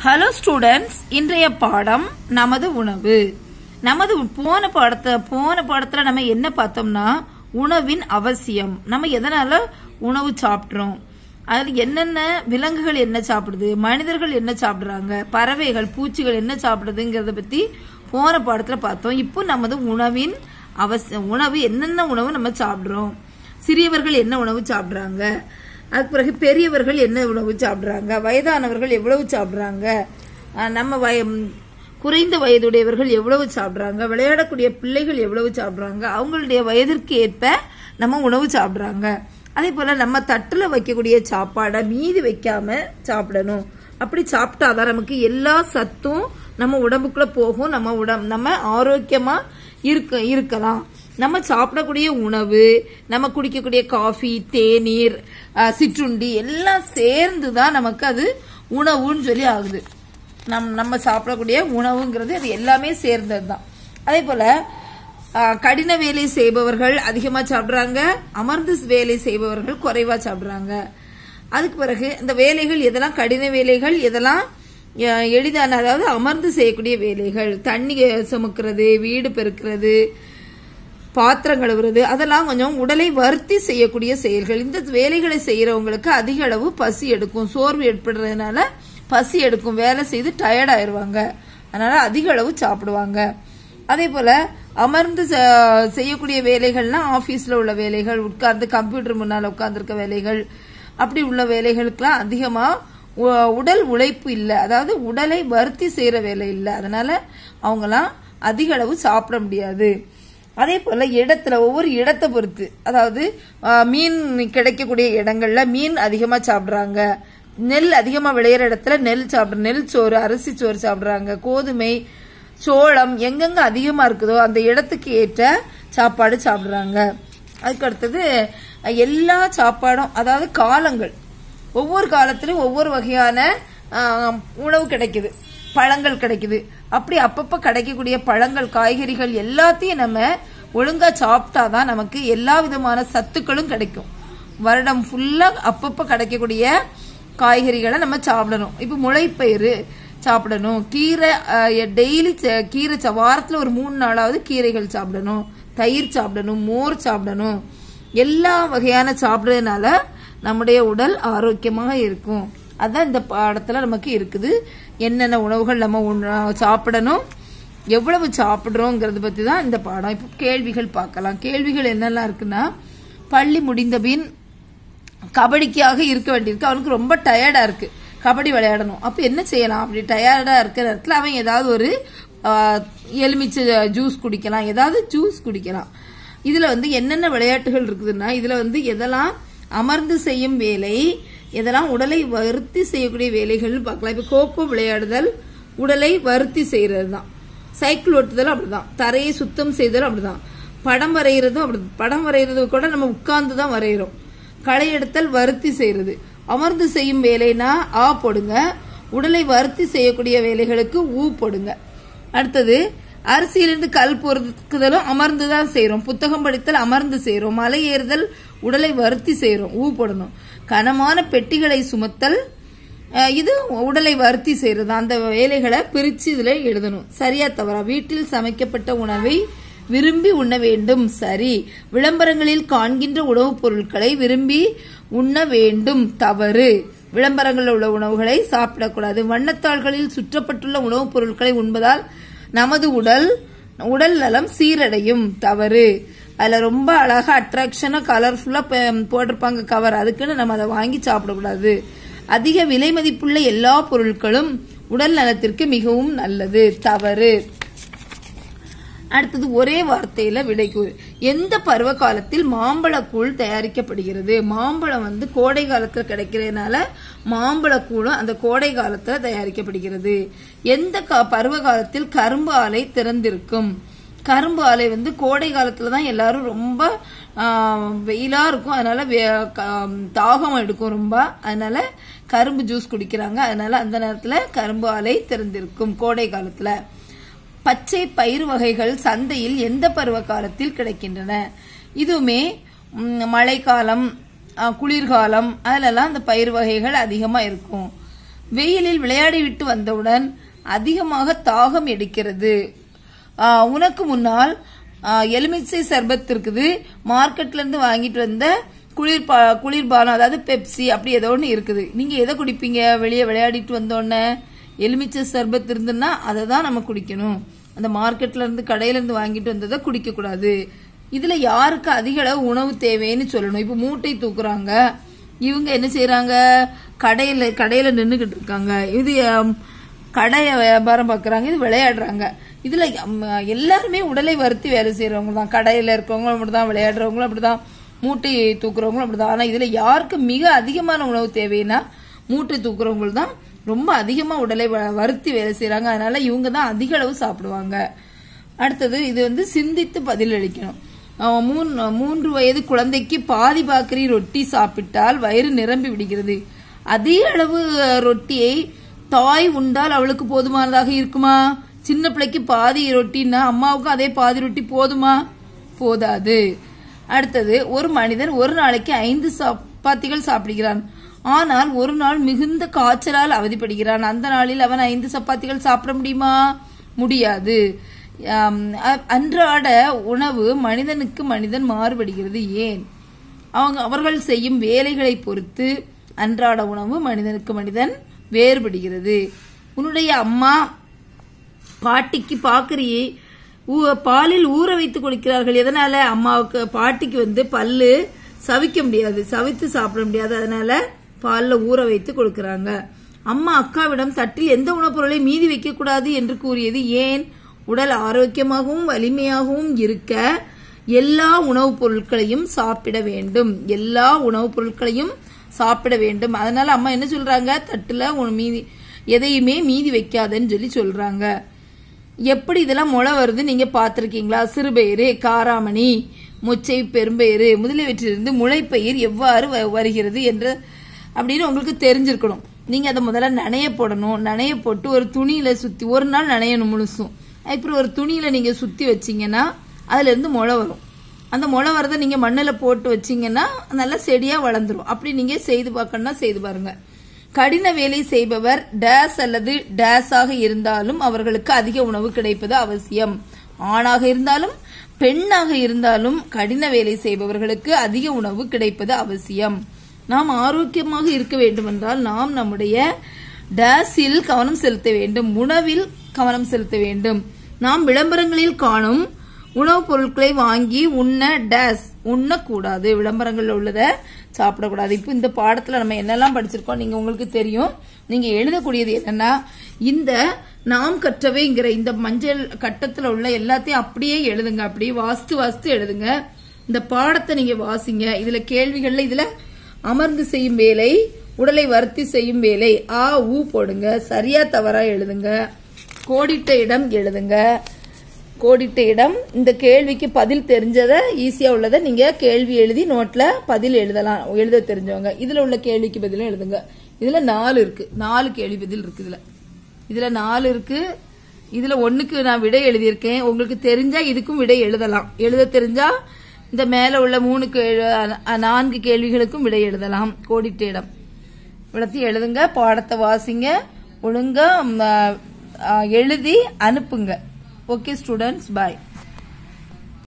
Hello students, இன்றைய பாடம் நமது உணவு. நமது போன பாடத்துல நம்ம என்ன பார்த்தோம்னா உணவின் அவசியம். நம்ம எதனால உணவு சாப்பிட்றோம், அதுல என்னென்ன விலங்குகள் என்ன சாப்பிடுது, மனிதர்கள் என்ன சாப்பிடுறாங்க, பறவைகள் பூச்சிகள் என்ன சாப்பிடுதுங்கிறத பத்தி போன பாடத்துல பார்த்தோம். இப்போ நமது உணவின் அவசியம், உணவு என்னென்ன உணவு நம்ம சாப்பிடுறோம், சிறியவர்கள் என்ன உணவு சாப்பிடுறாங்க, அதுக்கு பிறகு பெரியவர்கள் என்ன உணவு சாப்பிடுறாங்க, வயதானவர்கள் எவ்வளவு சாப்பிடுறாங்க, நம்ம குறைந்த வயதுடையவர்கள் எவ்வளவு சாப்பிடுறாங்க, விளையாடக்கூடிய பிள்ளைகள் எவ்வளவு சாப்பிடுறாங்க, அவங்களுடைய வயதிற்கு ஏற்ப நம்ம உணவு சாப்பிடுறாங்க. அதே போல நம்ம தட்டுல வைக்கக்கூடிய சாப்பாடை மீதி வைக்காம சாப்பிடணும். அப்படி சாப்பிட்டாதான் நமக்கு எல்லா சத்தும் நம்ம உடம்புக்குள்ள போகும். நம்ம ஆரோக்கியமா இருக்கலாம். நம்ம சாப்பிடக்கூடிய உணவு, நம்ம குடிக்கக்கூடிய காஃபி, தேநீர், சிற்றுண்டி எல்லாம் சேர்ந்துதான் நமக்கு அது உணவுன்னு சொல்லி ஆகுது. நம்ம சாப்பிடக்கூடிய உணவுங்கிறது அது எல்லாமே சேர்ந்தது தான். அதே போல கடின வேலை செய்பவர்கள் அதிகமா சாப்பிடுறாங்க, அமர்ந்து வேலை செய்பவர்கள் குறைவா சாப்பிடுறாங்க. அதுக்கு பிறகு இந்த வேலைகள் எதெல்லாம் கடின வேலைகள், எதெல்லாம் எளிதான, அதாவது அமர்ந்து செய்யக்கூடிய வேலைகள், தண்ணி சுமக்கிறது, வீடு பெருக்கிறது, பாத்திரம் கழுவுறது, அதெல்லாம் கொஞ்சம் உடலை வருத்தி செய்யக்கூடிய செயல்கள். இந்த வேலைகளை செய்யறவங்களுக்கு அதிக அளவு பசி எடுக்கும். சோர்வு ஏற்படுறதுனால பசி எடுக்கும், வேலை செய்து டயர்ட் ஆயிருவாங்க, அதனால அதிக அளவு சாப்பிடுவாங்க. அதே போல அமர்ந்து செய்யக்கூடிய வேலைகள்னா ஆபீஸ்ல உள்ள வேலைகள், உட்கார்ந்து கம்ப்யூட்டர் முன்னால உட்கார்ந்துருக்க வேலைகள், அப்படி உள்ள வேலைகளுக்கெல்லாம் அதிகமா உடல் உழைப்பு இல்லை, அதாவது உடலை வருத்தி செய்யற வேலை இல்லை, அதனால அவங்கெல்லாம் அதிக அளவு சாப்பிட முடியாது. அதே போல இடத்துல ஒவ்வொரு இடத்தை பொறுத்து, அதாவது மீன் கிடைக்கக்கூடிய இடங்கள்ல மீன் அதிகமா சாப்பிடுறாங்க, நெல் அதிகமா விளையிற இடத்துல நெல் சோறு, அரிசி சோறு சாப்பிடுறாங்க, கோதுமை, சோளம் எங்கெங்க அதிகமா இருக்குதோ அந்த இடத்துக்கு ஏற்ற சாப்பாடு சாப்பிடுறாங்க. அதுக்கு அடுத்தது எல்லா சாப்பாடும், அதாவது காலங்கள், ஒவ்வொரு காலத்திலும் ஒவ்வொரு வகையான உணவு கிடைக்குது, பழங்கள் கிடைக்குது. அப்படி அப்பப்ப கிடைக்கக்கூடிய பழங்கள், காய்கறிகள் எல்லாத்தையும் நம்ம ஒழுங்கா சாப்பிட்டாதான் நமக்கு எல்லா விதமான சத்துக்களும் கிடைக்கும். வருடம் ஃபுல்லா அப்பப்ப கிடைக்கக்கூடிய காய்கறிகளை நம்ம சாப்பிடணும். இப்ப முளைப்பயிறு சாப்பிடணும், கீரை டெய்லி கீரை வாரத்துல ஒரு 3 நாளாவது கீரைகள் சாப்பிடணும், தயிர் சாப்பிடணும், மோர் சாப்பிடணும். எல்லா வகையான சாப்பிடுறதுனால நம்முடைய உடல் ஆரோக்கியமாக இருக்கும். அதான் இந்த பாடத்துல நமக்கு இருக்குது. என்னென்ன உணவுகள் நம்ம சாப்பிடணும், எவ்வளவு சாப்பிடுறோங்கிறத பத்தி தான் இந்த பாடம். இப்போ கேள்விகள் பார்க்கலாம். கேள்விகள் என்னெல்லாம் இருக்குன்னா, பள்ளி முடிந்த பின் கபடிக்காக இருக்க வேண்டியிருக்கு, அவனுக்கு ரொம்ப டயர்டா இருக்கு, கபடி விளையாடணும். அப்ப என்ன செய்யலாம்? அப்படி டயர்டா இருக்கிற இடத்துல அவன் ஏதாவது ஒரு எலுமிச்சை ஜூஸ் குடிக்கலாம், ஏதாவது ஜூஸ் குடிக்கலாம். இதுல என்னென்ன விளையாட்டுகள் இருக்குதுன்னா, இதுல எதெல்லாம் அமர்ந்து செய்யும் வேலை, இதெல்லாம் உடலை வருத்தி செய்யக்கூடிய வேலைகள் பார்க்கலாம். இப்ப கோகோ விளையாடுதல் உடலை வருத்தி செய்யறது தான், சைக்கிள் ஓட்டுதல் அப்படிதான், தரையை சுத்தம் செய்தல் அப்படிதான், படம் வரைகிறதும் அப்படி. படம் வரைகிறது கூட நம்ம உட்கார்ந்து தான் வரைகிறோம். களை எடுத்தல் வருத்தி செய்யறது. அமர்ந்து செய்யும் வேலைனா ஆ போடுங்க, உடலை வருத்தி செய்யக்கூடிய வேலைகளுக்கு ஊ போடுங்க. அடுத்தது அரிசியிலிருந்து கல் பொறுக்குதலும் அமர்ந்துதான் செய்யறோம். புத்தகம் படித்தல் அமர்ந்து செய்யறோம். மலை ஏறுதல் உடலை வருத்தி செய்யறோம், ஊ போடணும். கனமான பெட்டிகளை சுமத்தல், இது உடலை வருத்தி செய்யறது. அந்த வேலைகளை பிரிச்சு இதுல எழுதணும். சரியா தவறா? வீட்டில் சமைக்கப்பட்ட உணவை விரும்பி உண்ண வேண்டும், சரி. விளம்பரங்களில் காண்கின்ற உணவுப் பொருட்களை விரும்பி உண்ண வேண்டும், தவறு. விளம்பரங்களில் உள்ள உணவுகளை சாப்பிடக்கூடாது. வண்ணத்தாள்களில் சுற்றப்பட்டுள்ள உணவுப் பொருட்களை உண்பதால் நமது உடல் நலம் சீரடையும், தவறு. அதுல ரொம்ப அழகா அட்ராக்ஷனா கலர்ஃபுல்லா போட்டிருப்பாங்க கவர், அதுக்குன்னு நம்ம அதை வாங்கி சாப்பிடக்கூடாது. அதிக விலை மதிப்புள்ள எல்லா பொருட்களும் உடல் நலத்திற்கு மிகவும் நல்லது, தவறு. அடுத்தது ஒரே வார்த்தையில விடைக்கூறு. எந்த பருவ காலத்தில் மாம்பழக்கூழ் தயாரிக்கப்படுகிறது? மாம்பழம் கோடை காலத்துல கிடைக்கிறதுனால மாம்பழக்கூழும் அந்த கோடை காலத்துல தயாரிக்கப்படுகிறது. எந்த பருவ காலத்தில் கரும்பு ஆலை திறந்திருக்கும்? கரும்பு ஆலை கோடை காலத்துலதான் எல்லாரும் ரொம்ப வெயிலா இருக்கும், அதனால தாகம் எடுக்கும் ரொம்ப, அதனால கரும்பு ஜூஸ் குடிக்கிறாங்க. அதனால அந்த நேரத்துல கரும்பு ஆலை திறந்திருக்கும் கோடை காலத்துல. பச்சை பயிர் வகைகள் சந்தையில் எந்த பருவ காலத்தில் கிடைக்கின்றன? இதுவுமே மழைக்காலம், குளிர்காலம், அதுலலாம் அந்த பயிர் வகைகள் அதிகமா இருக்கும். வெயிலில் விளையாடி விட்டு வந்தவுடன் அதிகமாக தாகம் எடுக்கிறது. உனக்கு முன்னால் எலுமிச்சை சர்பத் இருக்குது, மார்க்கெட்ல இருந்து வாங்கிட்டு வந்த குளிர்பானம், அதாவது பெப்சி அப்படி ஏதோ ஒன்று இருக்குது. நீங்க எதை குடிப்பீங்க? வெளியே விளையாடிட்டு வந்தோடனே எலுமிச்சை சர்பத் இருந்துன்னா அதை தான் நம்ம குடிக்கணும். அந்த மார்க்கெட்ல இருந்து கடையில இருந்து வாங்கிட்டு வந்ததை குடிக்க கூடாது. இதுல யாருக்கு அதிக அளவு உணவு தேவைன்னு சொல்லணும். இப்ப மூட்டை தூக்குறாங்க, இவங்க என்ன செய்யறாங்க? கடையில நின்னுகிட்டு இருக்காங்க. இது கடைய வியாபாரம் பாக்குறாங்க, இது விளையாடுறாங்க. இதுல எல்லாருமே உடலை வருத்தி வேலை செய்யறவங்க தான். கடையில இருக்கவங்களும் அப்படிதான், விளையாடுறவங்களும் அப்படிதான், மூட்டை தூக்குறவங்களும் அப்படிதான். ஆனா இதுல யாருக்கு மிக அதிகமான உணவு தேவைன்னா மூட்டை தூக்குறவங்க தான் ரொம்ப அதிகமா உடலை வருத்தி வேலை செய்யறாங்க. அதனால இவங்க தான் அதிக அளவு சாப்பிடுவாங்க. அடுத்தது இது சிந்தித்து பதில் அளிக்கணும். 3 வயது குழந்தைக்கு பாதி பாக்கரி ரொட்டி சாப்பிட்டால் வயிறு நிரம்பி விடுகிறது. அதே அளவு ரொட்டியை தாய் உண்டால் அவளுக்கு போதுமானதாக இருக்குமா? சின்ன பிள்ளைக்கு பாதி ரொட்டின்னா அம்மாவுக்கும் அதே பாதி ரொட்டி போதுமா? போதாது. அடுத்தது, ஒரு மனிதன் ஒரு நாளைக்கு 5 சப்பாத்திகள் சாப்பிடுகிறான். ஆனால் ஒரு நாள் மிகுந்த காய்ச்சலால் அவதிப்படுகிறான். அந்த நாளில் அவன் 5 சப்பாத்திகள் சாப்பிட முடியுமா? முடியாது. அன்றாட உணவு மனிதனுக்கு மனிதன் மாறுபடுகிறது. ஏன்? அவர்கள் செய்யும் வேலைகளை பொறுத்து அன்றாட உணவு மனிதனுக்கு மனிதன் வேறுபடுகிறது. உன்னுடைய அம்மா பாட்டிக்கு பாக்கரியை பாலில் ஊற வைத்து கொடுக்கிறார்கள். எதனால? அம்மாவுக்கு பாட்டிக்கு பல்லு சவிக்க முடியாது, சவித்து சாப்பிட முடியாது, அதனால பால்ல ஊற வைத்து கொடுக்கறாங்க. அம்மா அக்காவிடம் தட்டில் எந்த உணவுப் பொருளை மீதி வைக்க கூடாது என்று கூறியது ஏன்? உடல் ஆரோக்கியமாகவும் வலிமையாகவும் இருக்க எல்லா உணவுப் பொருட்களையும் சாப்பிட வேண்டும். எல்லா உணவுப் பொருட்களையும் சாப்பிட வேண்டும். அதனால அம்மா என்ன சொல்றாங்க? தட்டுல எதையுமே மீதி வைக்காதன்னு சொல்றாங்க. எப்படி இதெல்லாம் முளை வருது நீங்க பாத்திருக்கீங்களா? சிறுபயிறு, காராமணி, மொச்சை, பெரும்பயிறு முதலியவற்றிலிருந்து முளைப்பயிர் எவ்வாறு வருகிறது என்று அப்படின்னு உங்களுக்கு தெரிஞ்சிருக்கணும். நீங்க அதை முதல்ல நனைய போடணும். நனைய போட்டு ஒரு துணியில சுத்தி ஒரு நாள் நனையணும் முழுசும். அப்புறம் ஒரு துணியில நீங்க சுத்தி வச்சீங்கன்னா அதுல இருந்து முளை வரும். அந்த முளை வரதை நீங்க மண்ணில போட்டு வச்சீங்கன்னா நல்லா செடியா வளர்ந்துரும். அப்படி நீங்க செய்து பார்க்கணும்னா செய்து பாருங்க. கடின வேலை செய்பவர் டேஸ் அல்லது டேஸ் ஆக இருந்தாலும் அவர்களுக்கு அதிக உணவு கிடைப்பது அவசியம். ஆணாக இருந்தாலும் பெண்ணாக இருந்தாலும் கடின வேலை செய்பவர்களுக்கு அதிக உணவு கிடைப்பது அவசியம். நாம் ஆரோக்கியமாக இருக்க வேண்டும் என்றால் நாம் நம்முடைய டேஸில் கவனம் செலுத்த வேண்டும், உணவில் கவனம் செலுத்த வேண்டும். நாம் விளம்பரங்களில் காணும் உணவுப் பொருட்களை வாங்கி உண்ணக்கூடாது. விளம்பரங்கள்ல உள்ளதை சாப்பிடக்கூடாது. இப்ப இந்த பாடத்துல நம்ம என்னெல்லாம் படிச்சிருக்கோம் நீங்க உங்களுக்கு தெரியும். நீங்க எழுதக்கூடியது என்னன்னா, இந்த நாம் கற்றவைங்கிற இந்த மஞ்சள் கட்டத்துல உள்ள எல்லாத்தையும் அப்படியே எழுதுங்க. அப்படியே வாஸ்து எழுதுங்க. இந்த பாடத்தை நீங்க வாசிங்க. இதுல கேள்விகள்ல இதுல அமர்ந்து செய்யும் வேலை, உடலை வருத்தி செய்யும் வேலை, ஆ ஊ போடுங்க. சரியா தவறா எழுதுங்க. கோடிட்ட இடம் எழுதுங்க. கோடிட்ட இடம், இந்த கேள்விக்கு பதில் தெரிஞ்சதை ஈஸியா உள்ளதை நீங்க கேள்வி எழுதி நோட்ல பதில் எழுதலாம். எழுத தெரிஞ்சவங்க இதுல உள்ள கேள்விக்கு பதிலும் எழுதுங்க. இதுல 4 இருக்கு, 4 கேள்வி பதில் இருக்கு. இதுல 4 இருக்கு. இதுல 1க்கு நான் விடை எழுதியிருக்கேன். உங்களுக்கு தெரிஞ்சா இதுக்கும் விடை எழுதலாம். எழுத தெரிஞ்சா இந்த மேல உள்ள 4 கேள்விகளுக்கும் விடை எழுதலாம். கோடிட்ட இடம் விடத்தையும் எழுதுங்க. பாடத்தை வாசிங்க, ஒழுங்கா எழுதி அனுப்புங்க. Okay students, bye.